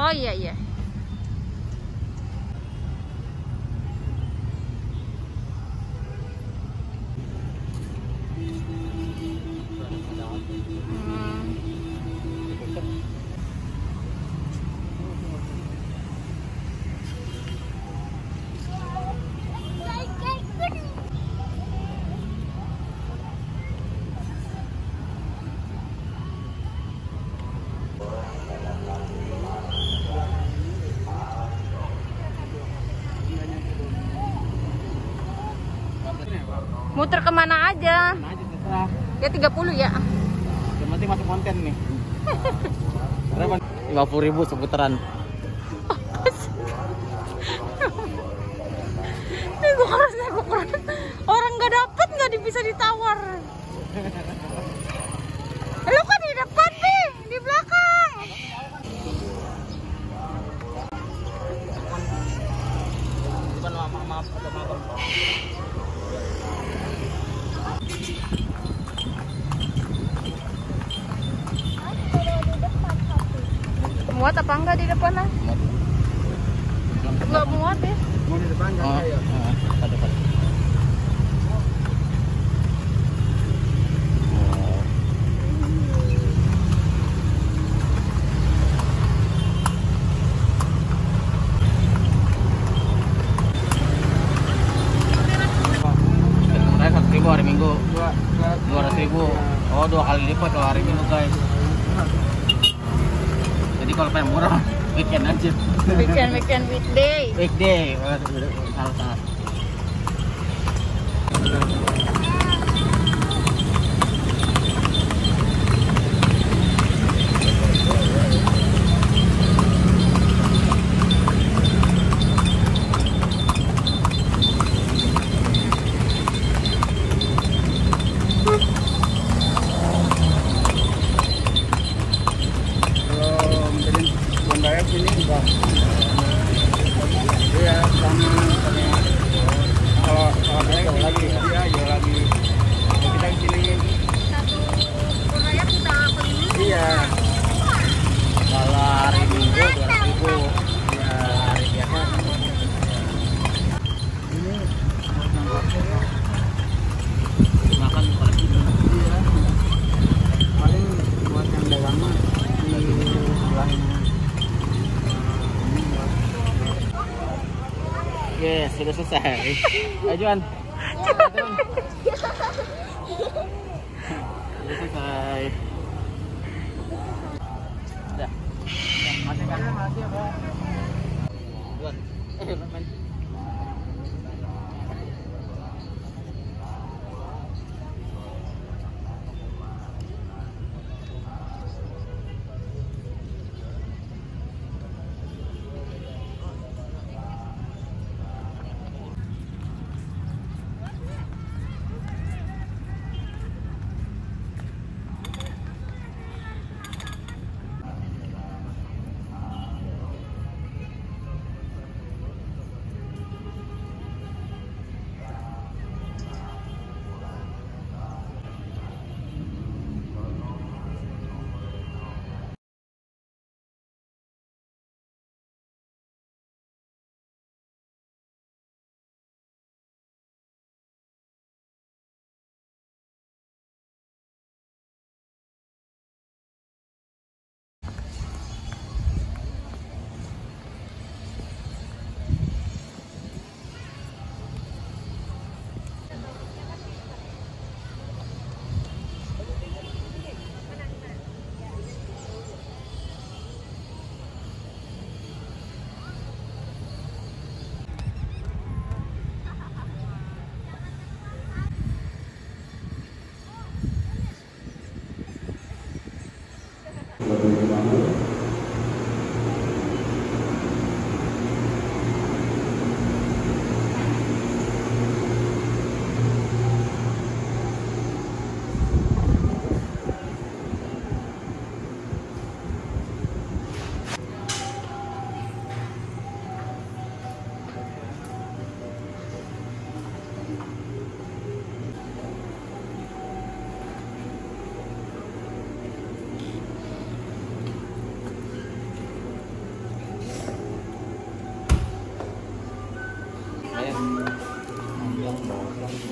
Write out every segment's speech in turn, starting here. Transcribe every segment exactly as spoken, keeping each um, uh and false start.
Oh iya iya. Muter kemana aja? Ya tiga puluh ya. Yang penting masuk konten nih. Berapa? lima puluh ribu seputaran. Nego keras, nego keras. Orang nggak dapet nggak bisa ditawar. Lu kan di depan nih, di belakang. Bukan maaf maaf atau maaf. Muat apa enggak di depan ah? Enggak muat ya? Mau di depan kan? Oh, ya. Ke depan. Saya satu ribu hari Minggu. Dua ratus ribu. Oh, dua kali lipat kalau hari Minggu guys. Jadi kalau pengen murah, weekend aja. Weekend, weekend, weekday. Weekday, salah salah. Ini enggak. Iya, sama kalau kalau saya jauh lagi, dia jauh lagi. Kalau kita di sini Satu raya kita keliling. iya. Kalau hari Minggu dua ratus ribu, ya hari biasa. Ini makan paling iya. Paling buat yang dagangan di sebelahnya. Oke, sudah selesai. Ajuan. Sudah selesai. Udah. Mati kan? Mati apa? Buat. Eh, main.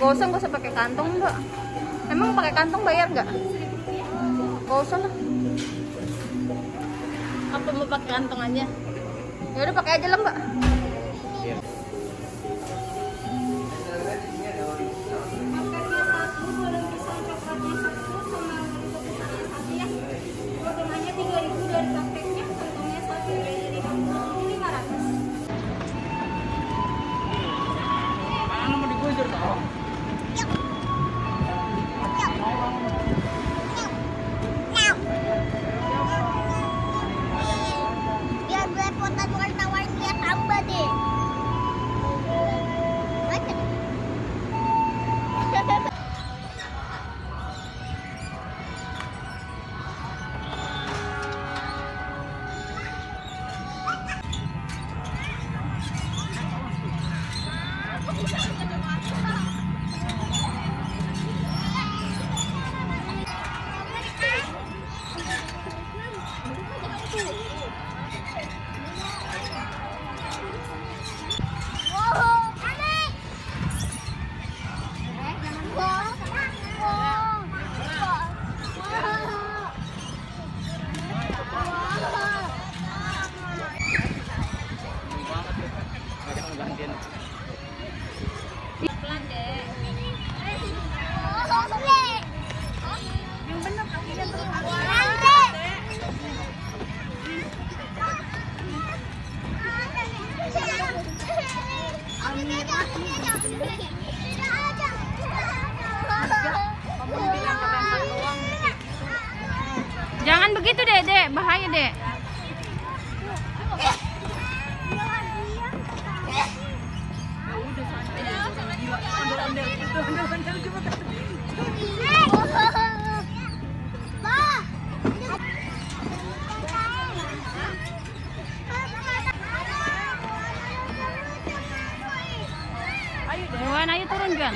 Gak usah, gak usah pakai kantong mbak. Emang pakai kantong bayar nggak? Gak usah lah. Apa mau pakai kantong aja? Ya udah pakai aja lah mbak. Iya. Mana mau digusur toh? Biar belepotan bukan tawarin dia tambah deh. Baca deh. Jangan begitu deh, dek, bahaya dek. Wan, ayo turun kan.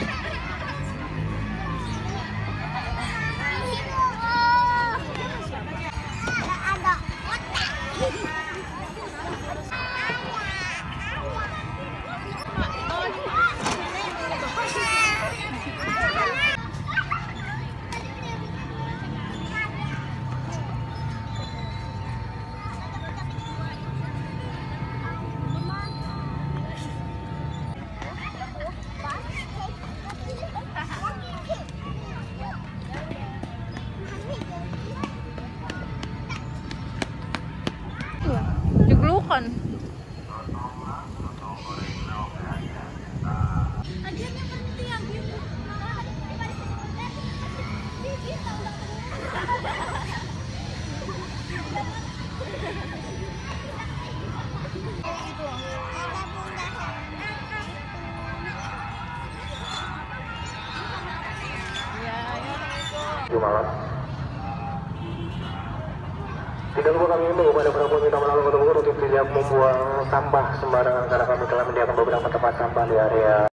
Jeglukan. Malam. Tidak lupa kami imbau kepada para peminta melalui kota Bogor untuk tidak membuang sampah sembarangan karena kami telah menyiapkan beberapa tempat sampah di area